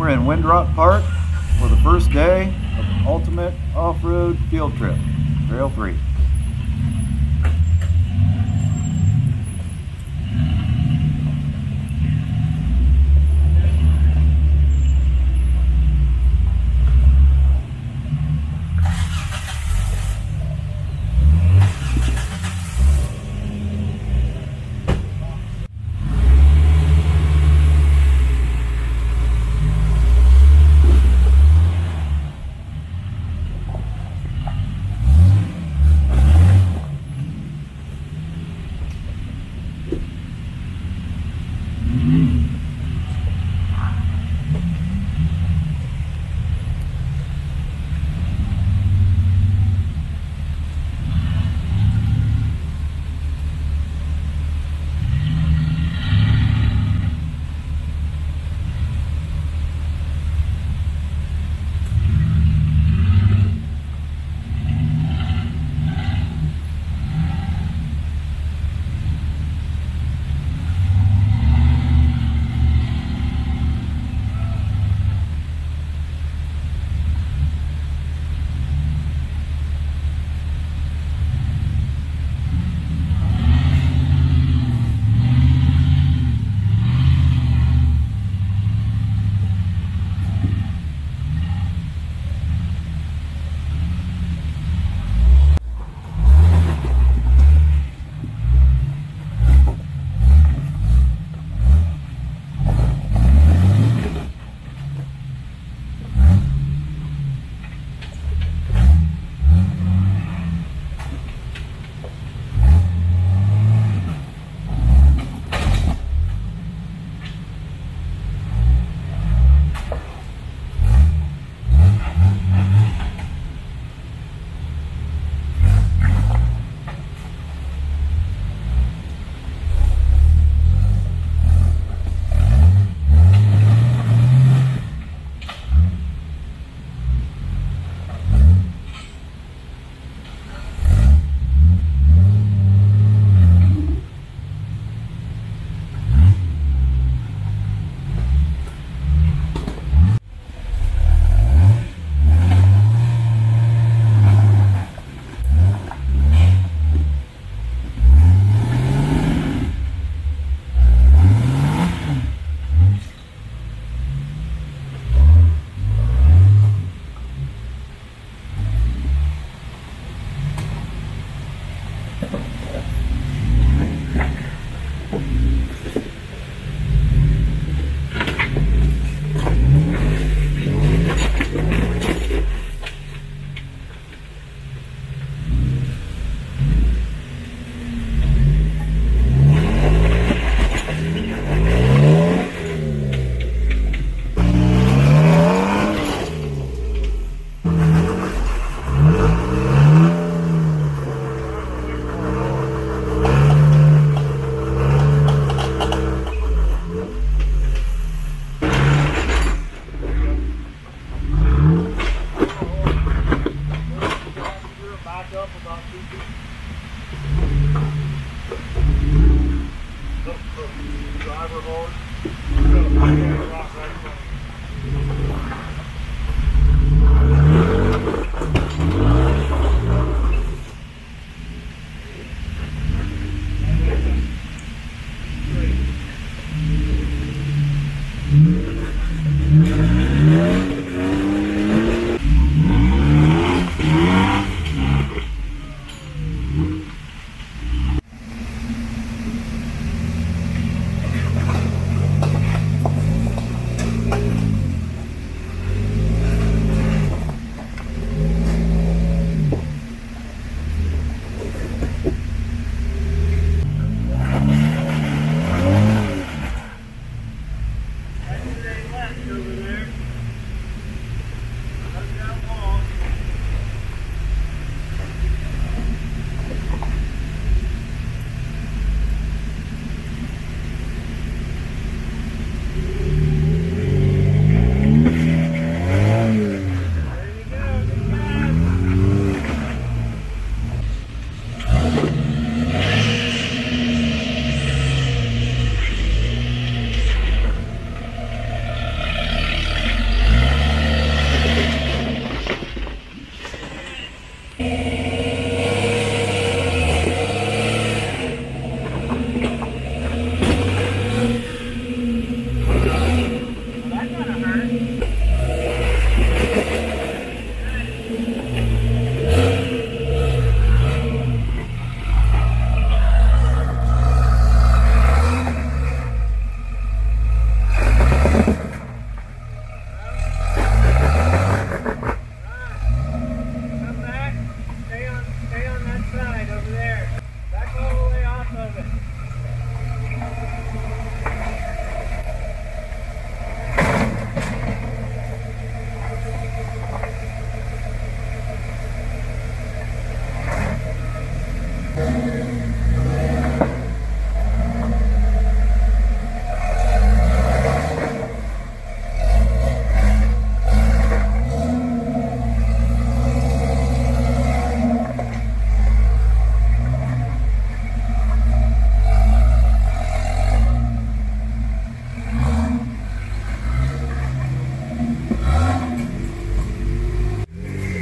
We're in Windrot Park for the first day of the Ultimate Off-Road Field Trip, Trail 3.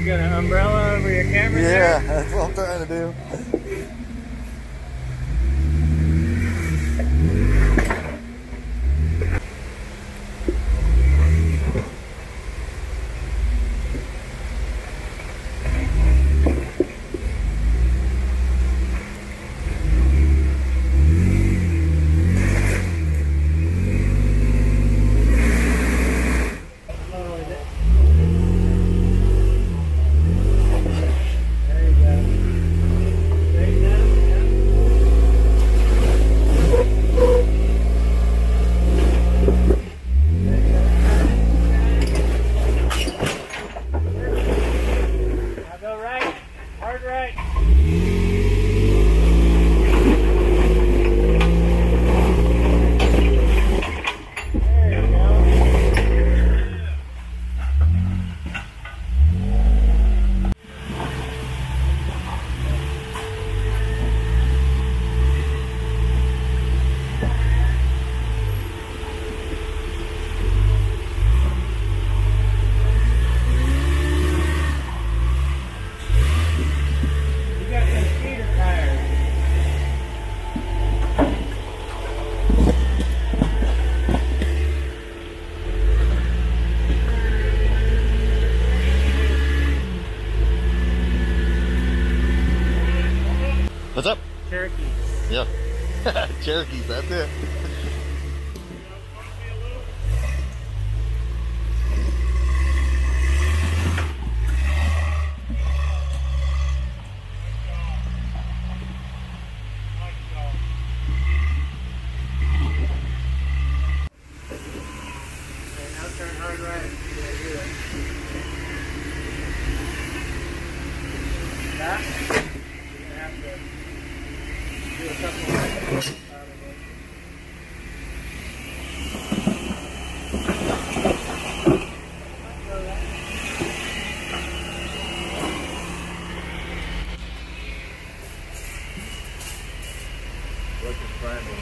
You got an umbrella over your camera? Yeah, there? that's what I'm trying to do. What's up? Cherokees. Yeah. Cherokees, that's it. Turn hard right. That? You're gonna have to do a couple of looking friendly.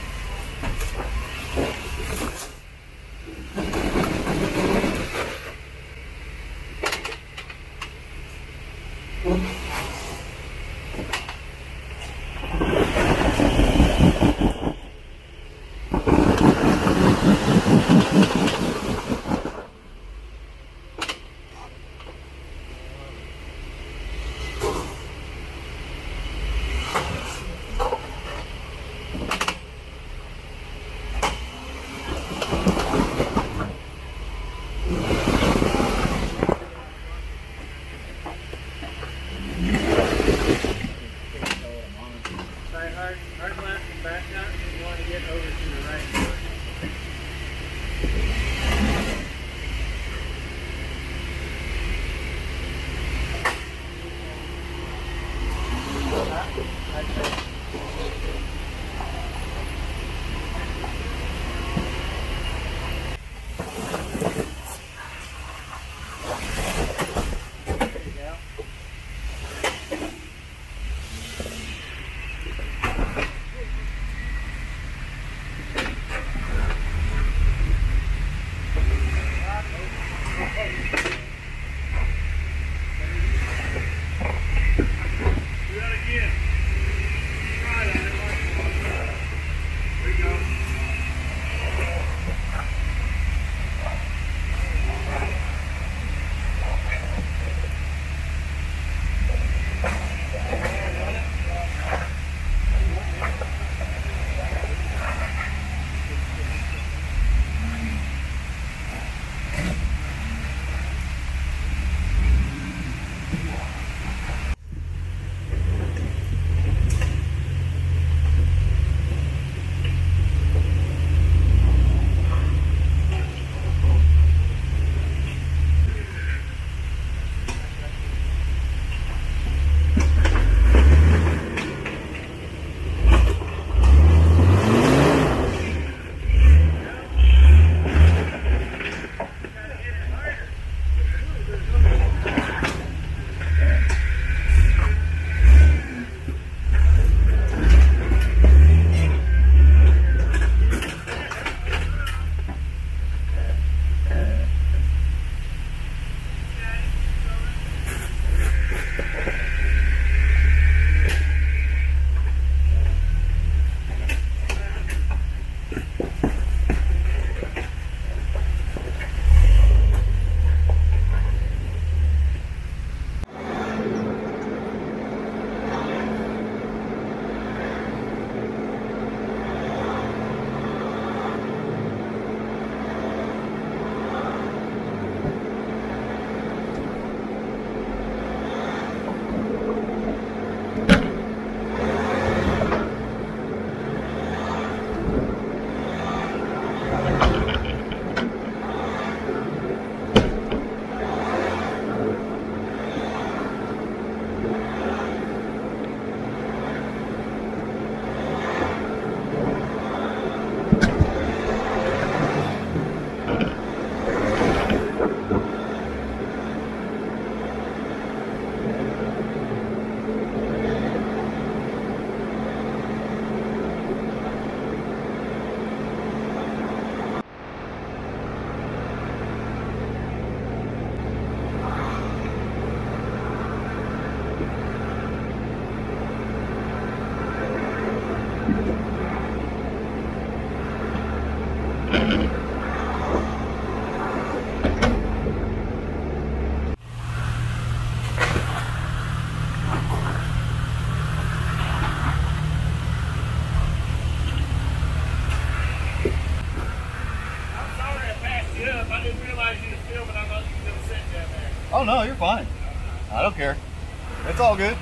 Oh no, you're fine. I don't care. It's all good.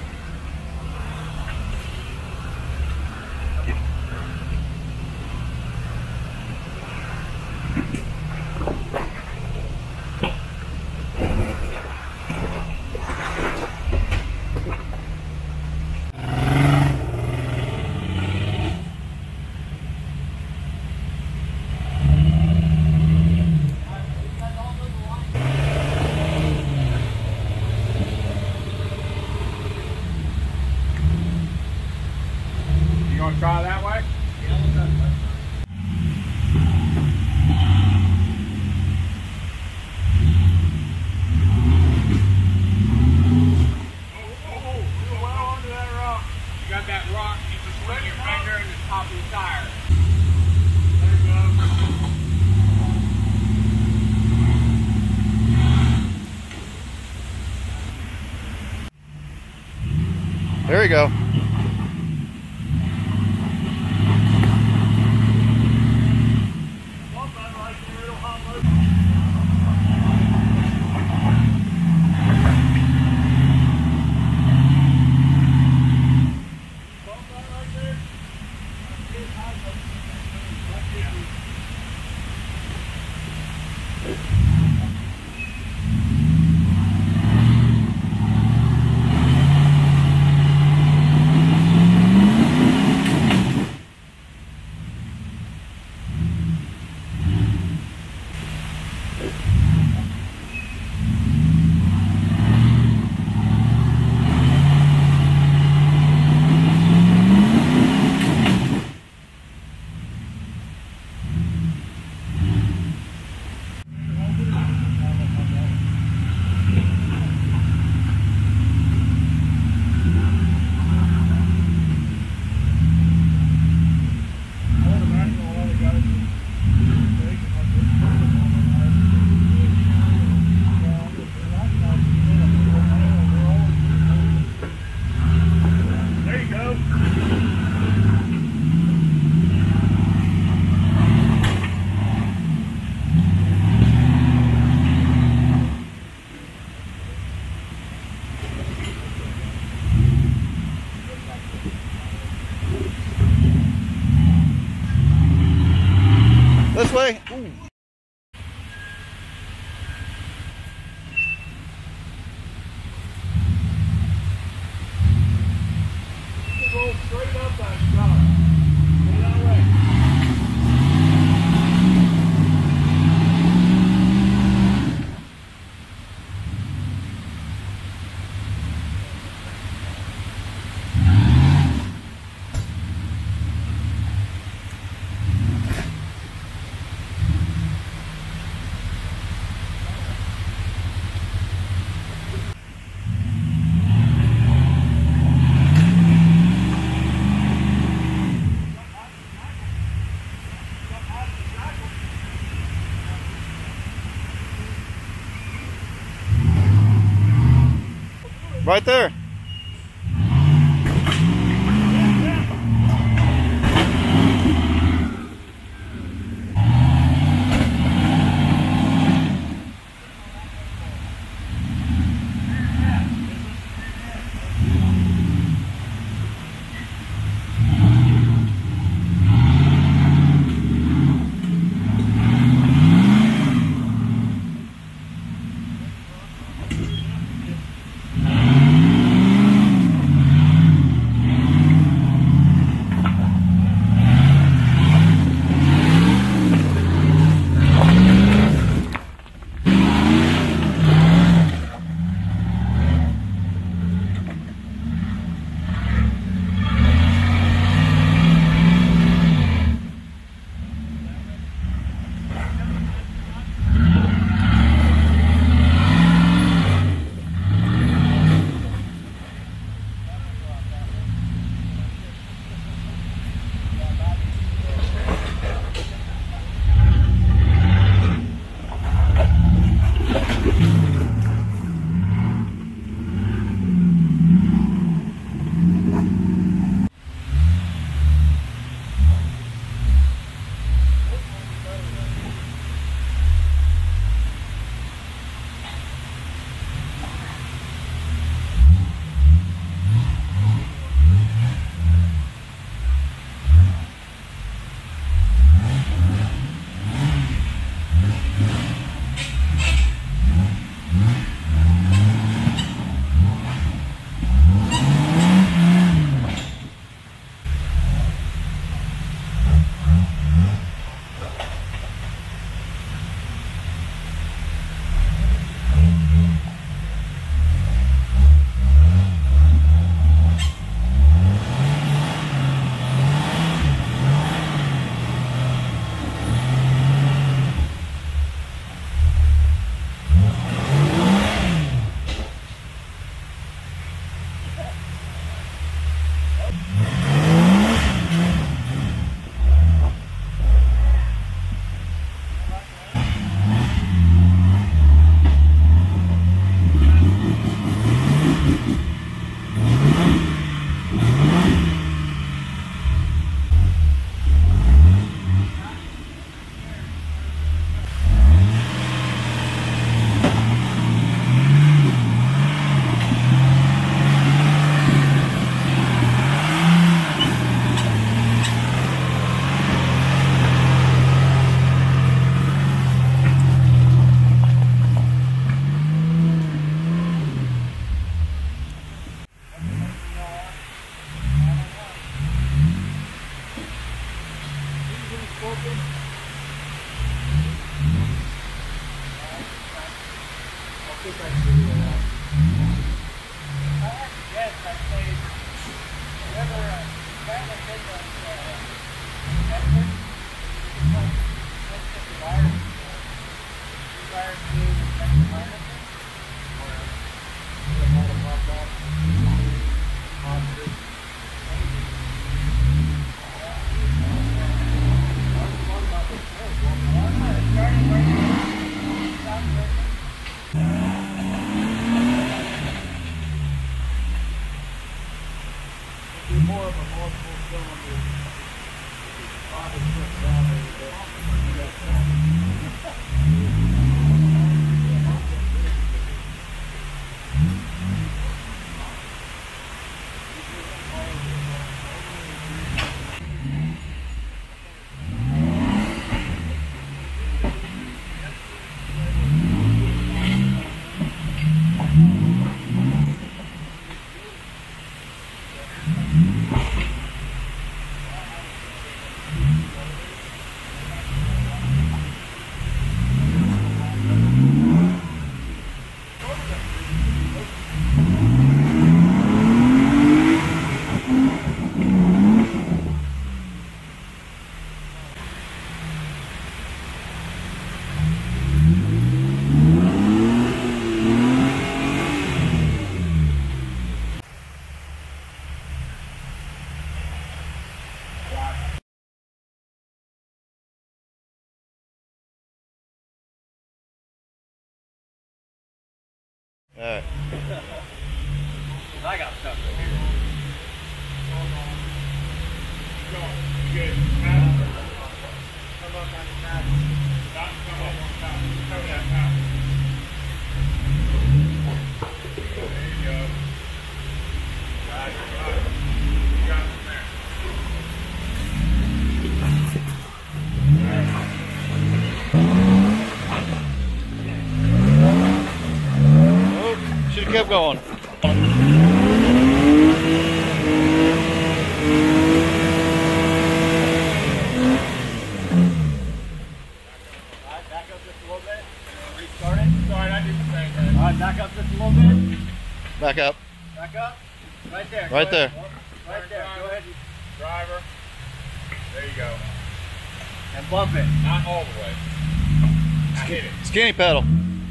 You want to try that way? Got that rock, you just put your finger in the top of the tire. There you go. There you go. This way. Ooh. Roll straight up that shot. Go that way. Right there. events, I played whoever family did those Bedford, like let's get the wires to the second wire or the model block off on the more of a multiple cylinder body put down there. All right. I got stuff over here. Good. Come up on the mat. Come up on top. Cover that top. There you go. Right. You got it there. Should have kept going. Back up just a little bit. Restart it. Sorry, I did the same thing. All right, back up just a little bit. Back up. Back up. Right there. Right Go there. ahead. Right there. Go ahead Driver. There you go. and bump it. Not all the way. I hit it. Skinny pedal.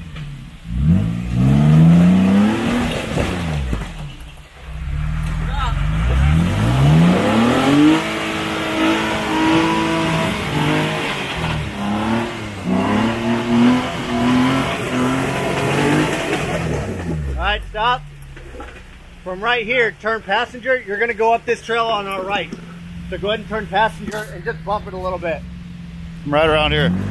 All right, stop. From right here, turn passenger. You're going to go up this trail on our right. So go ahead and turn passenger and just bump it a little bit. I'm right around here.